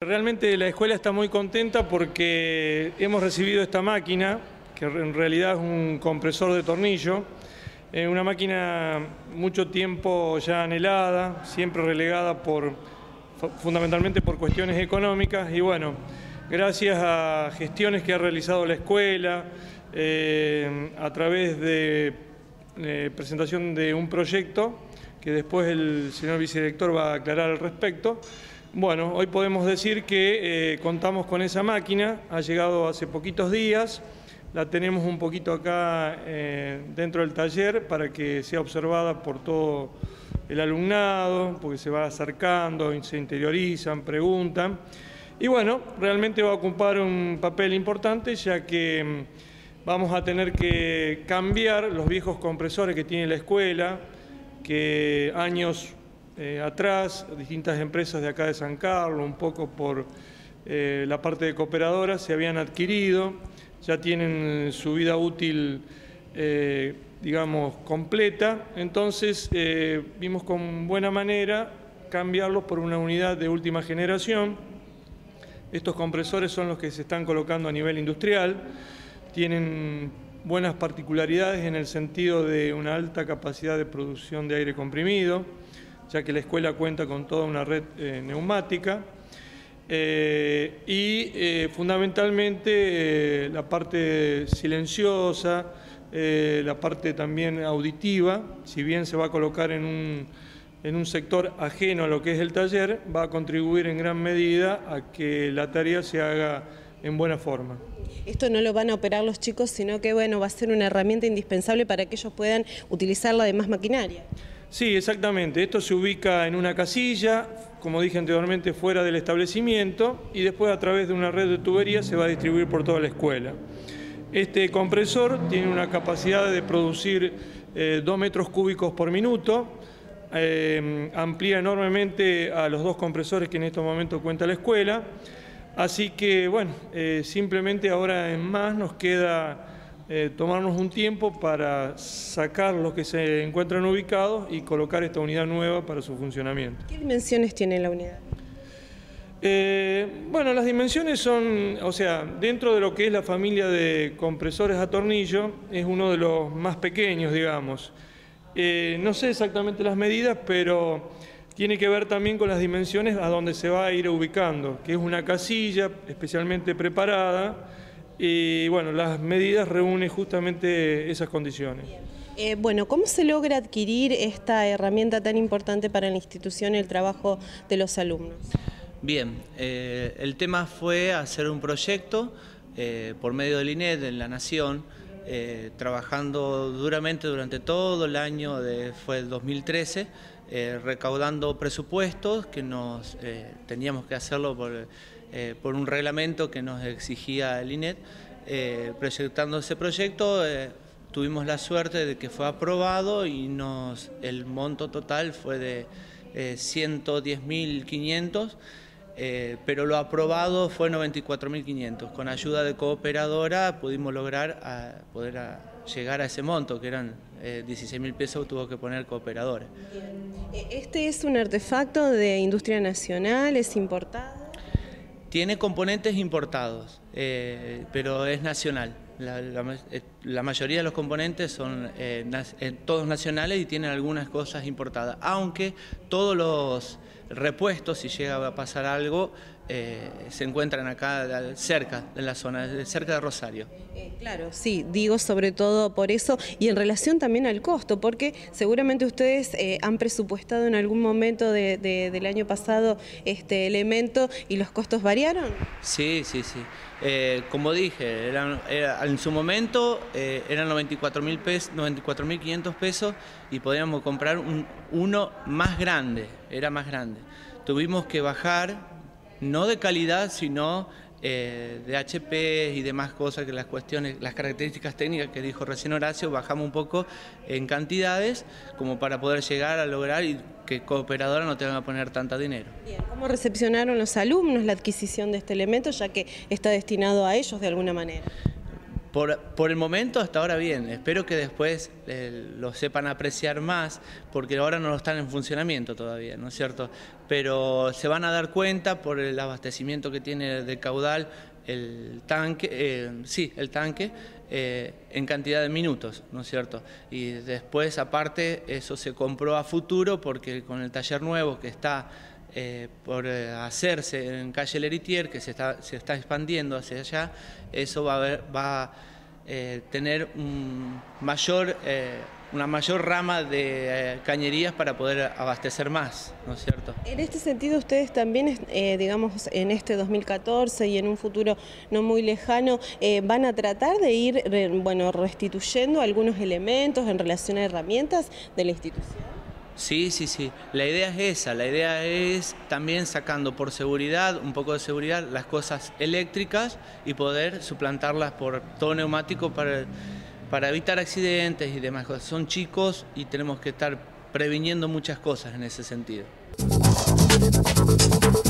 Realmente la escuela está muy contenta porque hemos recibido esta máquina, que en realidad es un compresor de tornillo, una máquina mucho tiempo ya anhelada, siempre relegada fundamentalmente por cuestiones económicas, y bueno, gracias a gestiones que ha realizado la escuela, a través de presentación de un proyecto que después el señor vicedirector va a aclarar al respecto. Bueno, hoy podemos decir que contamos con esa máquina, ha llegado hace poquitos días, la tenemos un poquito acá dentro del taller para que sea observada por todo el alumnado, porque se va acercando, se interiorizan, preguntan. Y bueno, realmente va a ocupar un papel importante, ya que vamos a tener que cambiar los viejos compresores que tiene la escuela, que años atrás, distintas empresas de acá de San Carlos, un poco por la parte de cooperadoras, se habían adquirido, ya tienen su vida útil, digamos, completa. Entonces vimos con buena manera cambiarlos por una unidad de última generación. Estos compresores son los que se están colocando a nivel industrial, tienen buenas particularidades en el sentido de una alta capacidad de producción de aire comprimido, ya que la escuela cuenta con toda una red neumática, y fundamentalmente la parte silenciosa, la parte también auditiva, si bien se va a colocar en un sector ajeno a lo que es el taller, va a contribuir en gran medida a que la tarea se haga en buena forma. Esto no lo van a operar los chicos, sino que bueno, va a ser una herramienta indispensable para que ellos puedan utilizar la demás maquinaria. Sí, exactamente. Esto se ubica en una casilla, como dije anteriormente, fuera del establecimiento, y después a través de una red de tuberías se va a distribuir por toda la escuela. Este compresor tiene una capacidad de producir 2 metros cúbicos por minuto, amplía enormemente a los 2 compresores que en estos momentos cuenta la escuela. Así que, bueno, simplemente ahora en más nos queda tomarnos un tiempo para sacar los que se encuentran ubicados y colocar esta unidad nueva para su funcionamiento. ¿Qué dimensiones tiene la unidad? Bueno, las dimensiones son, o sea, dentro de lo que es la familia de compresores a tornillo, es uno de los más pequeños, digamos. No sé exactamente las medidas, pero tiene que ver también con las dimensiones a donde se va a ir ubicando, que es una casilla especialmente preparada, y bueno, las medidas reúnen justamente esas condiciones. Bueno, ¿cómo se logra adquirir esta herramienta tan importante para la institución y el trabajo de los alumnos? Bien, el tema fue hacer un proyecto por medio del INET en La Nación, trabajando duramente durante todo el año, fue el 2013, recaudando presupuestos que teníamos que hacerlo por un reglamento que nos exigía el INET. Proyectando ese proyecto, tuvimos la suerte de que fue aprobado y el monto total fue de 110.500, pero lo aprobado fue 94.500. Con ayuda de cooperadora pudimos lograr llegar a ese monto, que eran 16.000 pesos, tuvo que poner cooperadora. ¿Este es un artefacto de industria nacional, es importado? Tiene componentes importados, pero es nacional. La mayoría de los componentes son todos nacionales y tienen algunas cosas importadas, aunque todos los repuestos, si llega a pasar algo, se encuentran acá cerca de la zona, cerca de Rosario. Claro, sí, digo sobre todo por eso, y en relación también al costo, porque seguramente ustedes han presupuestado en algún momento del año pasado este elemento y los costos variaron. Sí. Como dije, en su momento eran 94.500 pesos y podíamos comprar uno más grande, era más grande. Tuvimos que bajar, no de calidad, sino de HP y demás cosas, que las características técnicas que dijo recién Horacio, bajamos un poco en cantidades como para poder llegar a lograr y que cooperadora no tenga que poner tanto dinero. Bien, ¿cómo recepcionaron los alumnos la adquisición de este elemento, ya que está destinado a ellos de alguna manera? Por el momento, hasta ahora bien. Espero que después lo sepan apreciar más, porque ahora no están en funcionamiento todavía, ¿no es cierto? Pero se van a dar cuenta por el abastecimiento que tiene de caudal el tanque, en cantidad de minutos, ¿no es cierto? Y después, aparte, eso se compró a futuro, porque con el taller nuevo que está por hacerse en calle Leritier, que se está expandiendo hacia allá, eso va a tener una mayor rama de cañerías para poder abastecer más, ¿no es cierto? En este sentido, ustedes también, digamos, en este 2014 y en un futuro no muy lejano, van a tratar de ir, restituyendo algunos elementos en relación a herramientas de la institución. Sí. La idea es esa. La idea es también sacando por seguridad, un poco de seguridad, las cosas eléctricas y poder suplantarlas por todo neumático para evitar accidentes y demás cosas. Son chicos y tenemos que estar previniendo muchas cosas en ese sentido.